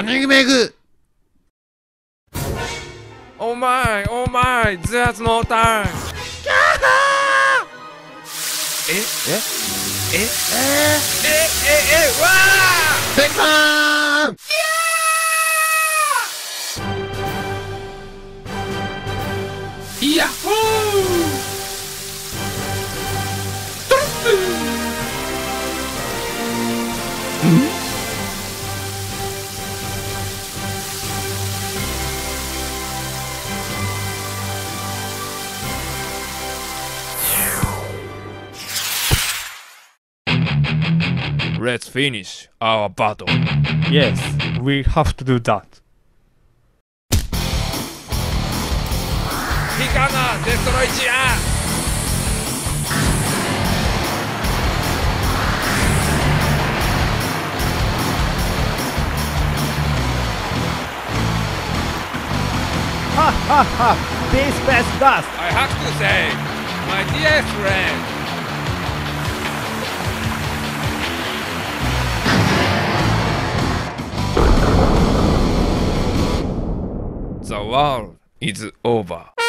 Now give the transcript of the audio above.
金めぐ。 お前頭圧のタイム。えわあペンパーン。 ヤッホートラップ。Let's finish our battle. Yes, we have to do that. ヒカナデストロイチア。 Ha ha ha! Base best dust! I have to say, my dear friend, the world is over.